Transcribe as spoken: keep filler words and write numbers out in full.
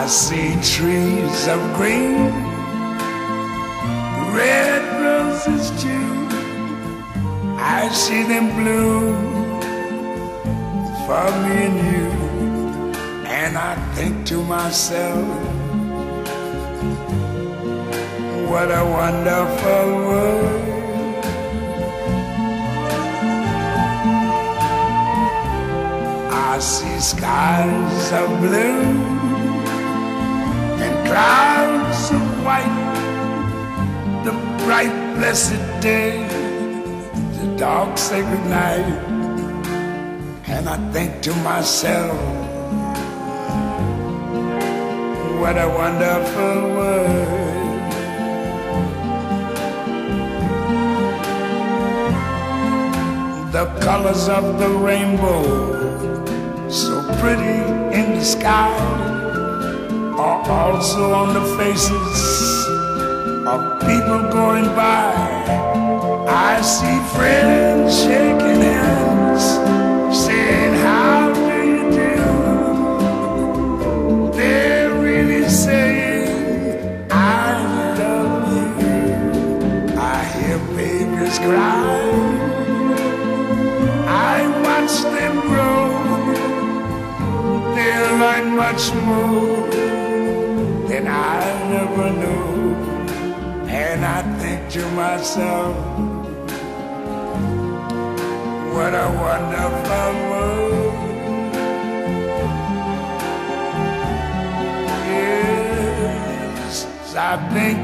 I see trees of green, red roses too. I see them bloom for me and you. And I think to myself, what a wonderful world. I see skies of blue and clouds of white, the bright blessed day, the dark sacred night. And I think to myself, what a wonderful world. The colors of the rainbow, so pretty in the sky, are also on the faces of people going by. I see friends shaking hands, saying, how do you do? They're really saying, I love you. I hear babies cry, I watch them grow. They'll learn much more than I never knew. And I think to myself, what a wonderful world. Yes, I think